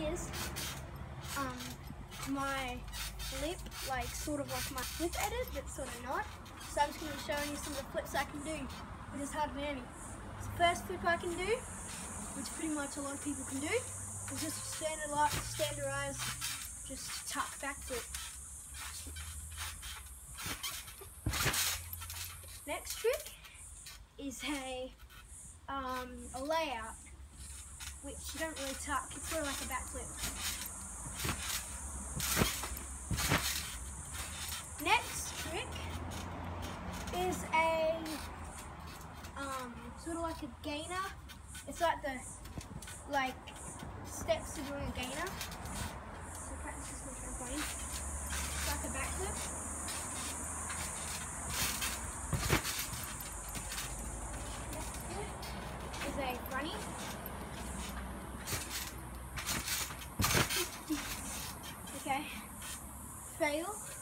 is my flip, like sort of like my flip edit, but sort of not. So I'm just going to be showing you some of the flips I can do with this hard landing. So the first flip I can do, which pretty much a lot of people can do, is just standardized, just tuck back flip. Next trick is a layout, which you don't really tuck. It's sort of like a back flip. Next trick is a sort of like a gainer. It's like the steps to doing a gainer. So practice this one trampoline. It's like a back flip. Next flip is a frontie. Okay. Fail.